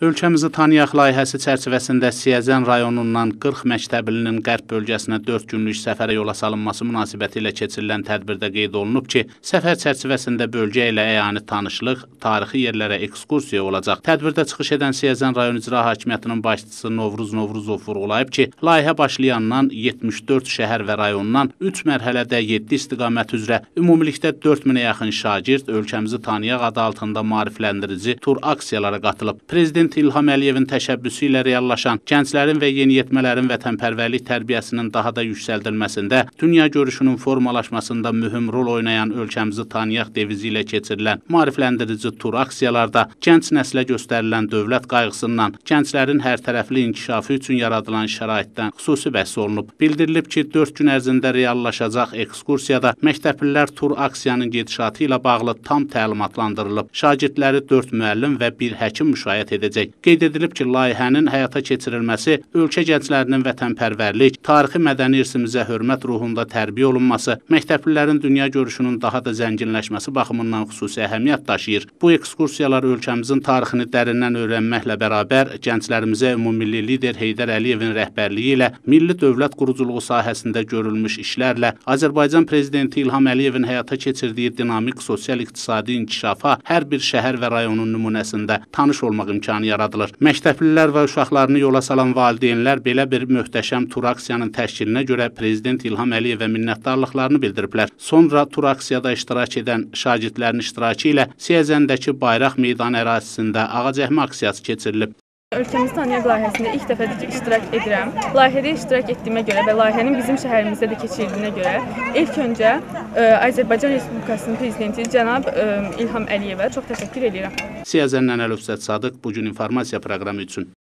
Ölkəmizi tanıyaq layihəsi çərçivəsində Siyəzən rayonundan 40 məktəblinin qərb bölgəsinə 4 günlük səfərə yola salınması münasibəti ilə keçirilən tədbirdə qeyd olunub ki, səfər çərçivəsində bölgə ilə əyani tanışlıq, tarixi yerlərə ekskursiya olacaq. Tədbirdə çıxış edən Siyəzən rayon icra hakimiyyətinin başçısı Novruz Novruzov vurğulayıb ki, layihə başlayandan 74 şəhər və rayondan 3 mərhələdə 7 istiqamət üzrə ümumilikdə 4000-ə yaxın şagird ölkəmizi tanıyaq adı altında maarifləndirici tur aksiyalara qatılıb. Prezident İlham Əliyevin təşəbbüsü ilə reallaşan gənclərin və yeniyetmələrin vətənpərvərlik tərbiyəsinin daha da yüksəldilməsində, dünya görüşünün formalaşmasında mühüm rol oynayan ölkəmizi tanıyaq devizi ilə keçirilən maarifləndirici tur aksiyalarda gənc nəslə göstərilən dövlət qayğısından, gənclərin hərtərəfli inkişafı üçün yaradılan şəraitdən xüsusi bəhs olunub. Bildirilib ki, 4 gün ərzində reallaşacaq ekskursiyada məktəblilər tur aksiyanın gedişatı ilə bağlı tam təlimatlandırılıb. Şagirdləri 4 müəllim və 1 həkim müşayiət edəcək. Qeyd edilib ki, layihənin həyata keçirilməsi ölkə gənclərinin vətənpərvərlik, tarixi mədəni irsimizə hörmət ruhunda tərbiyə olunması, məktəblilərin dünya görüşünün daha da zənginləşməsi baxımından xüsusi əhəmiyyət daşıyır. Bu ekskursiyalar ölkəmizin tarixini dərindən öyrənməklə bərabər gənclərimizə ümummilli lider Heydər Əliyevin rəhbərliyi ilə milli dövlət quruculuğu sahəsində görülmüş işlərlə Azərbaycan Prezidenti İlham Əliyevin həyata keçirdiyi dinamik sosial-iqtisadi inkişafa hər bir şəhər və rayonun nümunəsində tanış olmaq imkanı yaradılır. Məktəblilər və uşaqlarını yola salan valideynlər belə bir möhtəşəm tur aksiyanın təşkilinə görə Prezident İlham Əliyevə minnətdarlıqlarını bildiriblər. Sonra tur aksiyada iştirak edən şagirdlərin iştirakı ilə Siyəzəndəki Bayraq Meydanı ərazisində ağacəhmə aksiyası keçirilib. Ölkəmizi tanıyaq layihəsində ilk dəfədir iştirak edirəm. Layihədə iştirak etdiyimə görə və layihənin bizim şəhərimizdə də keçirildiyinə görə ilk öncə Azərbaycan Respublikasının prezidenti cənab İlham Əliyevə çox təşəkkür edirəm. Siyəzəndən Əlövsət Sadıq bugün informasiya proqramı üçün.